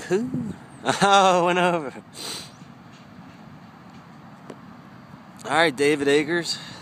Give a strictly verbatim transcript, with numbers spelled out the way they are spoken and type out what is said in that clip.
Who? Oh, went over. All right, David Akers.